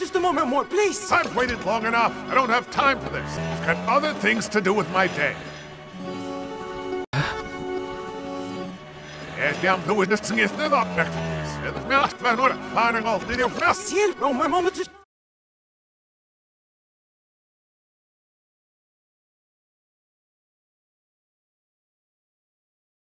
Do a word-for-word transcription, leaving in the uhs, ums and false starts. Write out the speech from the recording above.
Just a moment more, please. I've waited long enough. I don't have time for this. I've got other things to do with my day. Ciel, un moment,